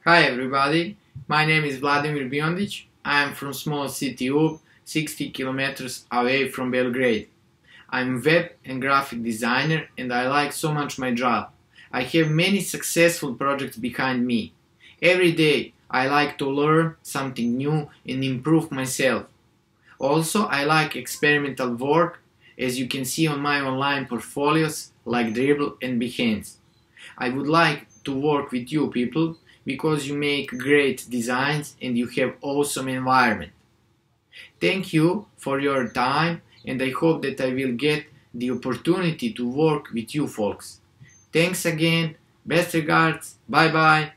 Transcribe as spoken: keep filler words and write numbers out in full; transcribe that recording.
Hi everybody, my name is Vladimir Biondic. I am from small city Ub, sixty kilometers away from Belgrade. I'm web and graphic designer and I like so much my job. I have many successful projects behind me. Every day I like to learn something new and improve myself. Also, I like experimental work, as you can see on my online portfolios like Dribbble and Behance. I would like to work with you people because you make great designs and you have awesome environment. Thank you for your time and I hope that I will get the opportunity to work with you folks. Thanks again, best regards, bye bye.